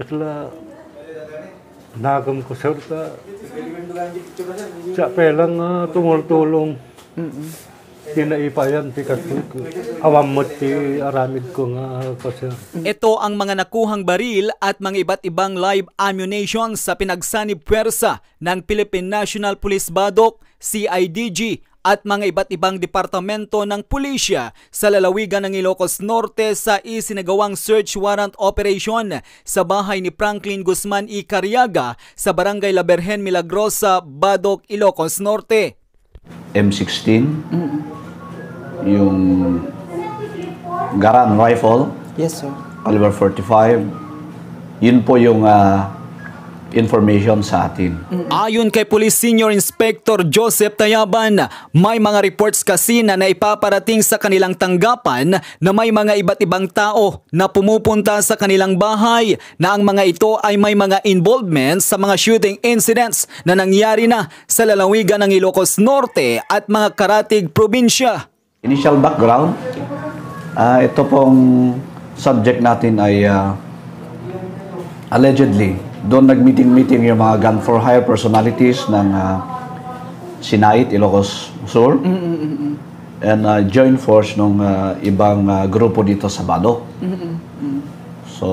kasla nagam ko sir ta siya pelang tumultulong tinaipayan ti awam mo ti aramid ko nga ko sir. Ito ang mga nakuhang baril at mga iba't ibang live ammunition sa pinagsanib puwersa ng Philippine National Police Badok, CIDG at mga iba't ibang departamento ng pulisya sa lalawigan ng Ilocos Norte sa isinagawang search warrant operation sa bahay ni Franklin Guzman E. Cariaga sa Barangay La Virgen Milagrosa, Badok, Ilocos Norte. M16, yung Garand rifle, yes sir, caliber 45, yun po yung information sa atin. Ayon kay Police Senior Inspector Joseph Tayaban, may mga reports kasi na naipaparating sa kanilang tanggapan na may mga iba't ibang tao na pumupunta sa kanilang bahay na ang mga ito ay may mga involvement sa mga shooting incidents na nangyari na sa lalawigan ng Ilocos Norte at mga karatig probinsya. Initial background, ito pong subject natin ay allegedly doon nag-meeting yung mga gun for hire personalities ng Sinait, Ilocos Sur and joint force ng ibang grupo dito sa Badok. So,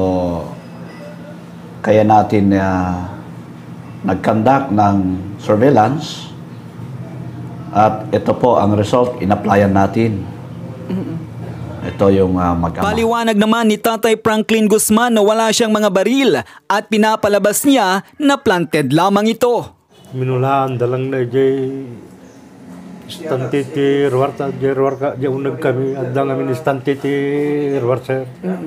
kaya natin nag-conduct ng surveillance at ito po ang result, in-applyan natin. Ito yung magkama. Paliwanag naman ni Tatay Franklin Guzman na wala siyang mga baril at pinapalabas niya na planted lamang ito. Minulaan dalang na jay stantiti ruarta jay ruarka jay unag kami at dang amin stantiti ruarsa.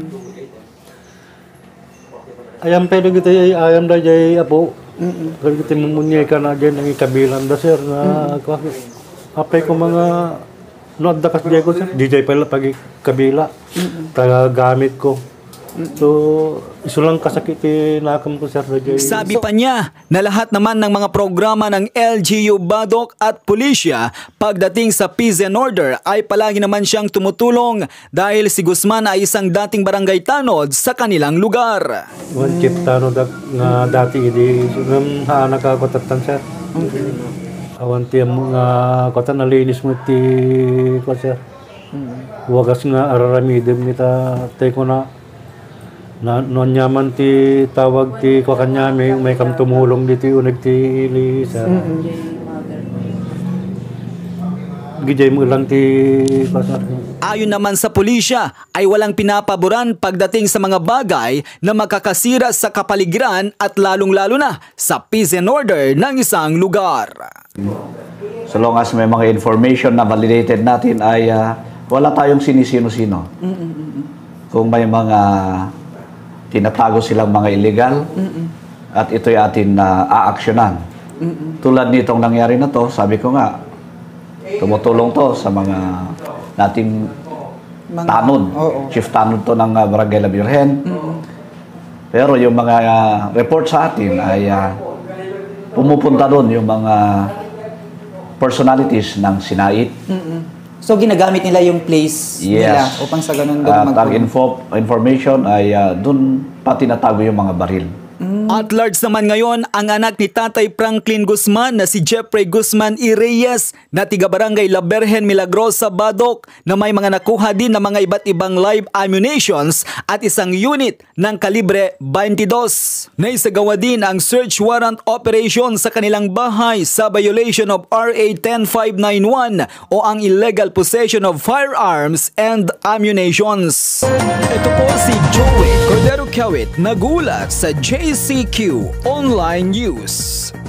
Ayam pwede kita ayam da jay apo. Kalau kita memunyai ka na jay nang ikabilan da sir na apay ko mga no dakas jay ko sir DJ pala pagi kabila gamit ko. So isulang kasakit nakam ko sir DJ. Sabi pa niya na lahat naman ng mga programa ng LGU Badok at pulisya pagdating sa peace and order ay palagi naman siyang tumutulong dahil si Guzman ay isang dating barangay tanod sa kanilang lugar. One chief tanod nga dati idi hanak ako tatan sir. Awan ti mga kota nalinis mo ti ko sir. Wagas nga araramidem nita teko na nonyaman ti tawag ti ko kanya may kam tumulong dito unag ti ili sir. Gijay mo lang ti pasar. Ayon naman sa pulisya ay walang pinapaboran pagdating sa mga bagay na makakasira sa kapaligiran at lalong-lalo na sa peace and order ng isang lugar. So long as may mga information na validated natin ay wala tayong sinisino-sino. Kung may mga tinatago silang mga illegal at ito'y atin na aaksyonan. Tulad nitong nangyari na to, sabi ko nga, tumutulong to sa mga nating tanod. Chief tanod to ng Barangay La Virgen. Pero yung mga report sa atin ay pumupunta doon yung mga personalities ng Sinait. So ginagamit nila yung place nila upang sa ganun doon ang information ay doon pa tinatago yung mga baril. At large naman ngayon ang anak ni Tatay Franklin Guzman na si Jeffrey Guzman E. Reyes na tiga Barangay La Virgen Milagrosa, Badok na may mga nakuha din na mga iba't ibang live ammunitions at isang unit ng kalibre 22. Naisagawa din ang search warrant operation sa kanilang bahay sa violation of RA 10591 o ang illegal possession of firearms and ammunitions. Ito po si Joey Cordero Kawit nagulat sa JCQ Online News.